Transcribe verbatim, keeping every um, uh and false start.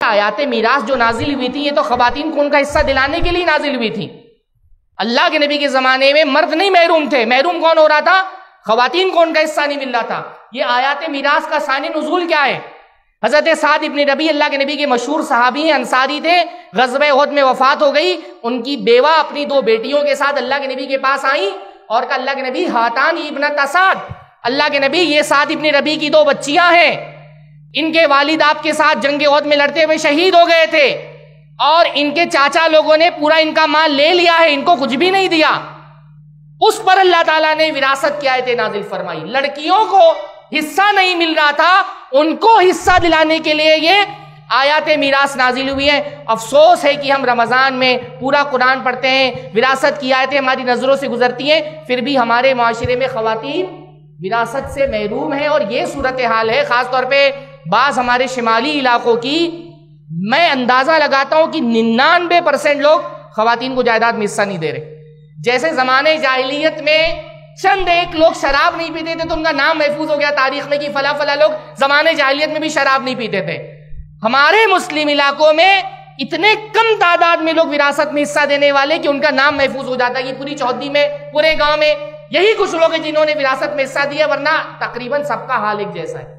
آیات میراث جو نازل ہوئی تھی یہ تو خواتین کو ان کا حصہ دلانے کے لیے نازل ہوئی تھی. اللہ کے نبی کے زمانے میں مرد نہیں محروم تھے. محروم کون ہو رہا تھا؟ خواتین کو ان کا حصہ نہیں مل رہا تھا. یہ آیات میراث کا ثانی نزول کیا ہے؟ حضرت سعد ابن ربیع اللہ کے نبی کے مشہور صحابی ہیں، انصاری تھے، غزوہ احد میں وفات ہو گئی. ان کی بیوہ اپنی دو بیٹیوں کے ساتھ اللہ کے نبی کے پاس آئیں اور کہا اللہ کے نبی ہاتان ابنتا سعد، اللہ کے نبی یہ سعد ابن ربیع کی دو بچیاں ہیں، ان کے والد آپ کے ساتھ جنگ احد میں لڑتے ہوئے شہید ہو گئے تھے اور ان کے چاچا لوگوں نے پورا ان کا مال لے لیا ہے، ان کو کچھ بھی نہیں دیا. اس پر اللہ تعالیٰ نے وراثت کی آیتیں نازل فرمائی. لڑکیوں کو حصہ نہیں مل رہا تھا، ان کو حصہ دلانے کے لیے یہ آیات میراث نازل ہوئی ہیں. افسوس ہے کہ ہم رمضان میں پورا قرآن پڑھتے ہیں، وراثت کی آیتیں ہماری نظروں سے گزرتی ہیں، پھر بھی ہمارے معاشرے میں خواتین وراثت سے محروم ہیں. اور یہ صورتحال ہے خاص طور پہ بعض ہمارے شمالی علاقوں کی. میں اندازہ لگاتا ہوں کہ ننانوے پرسنٹ لوگ خواتین کو جائیداد میں حصہ نہیں دے رہے. جیسے زمانے جاہلیت میں چند ایک لوگ شراب نہیں پیتے تھے تو ان کا نام محفوظ ہو گیا تاریخ میں کہ فلاں فلاں لوگ زمانے جاہلیت میں بھی شراب نہیں پیتے تھے. ہمارے مسلم علاقوں میں اتنے کم تعداد میں لوگ وراثت میں حصہ دینے والے کہ ان کا نام محفوظ ہو جاتا ہے کہ پوری چودھری میں، پورے گاؤں میں یہی کچھ لوگ ہیں جنہوں نے وراثت میں حصہ دیا، ورنہ تقریباً سب کا حال ایک جیسا ہے.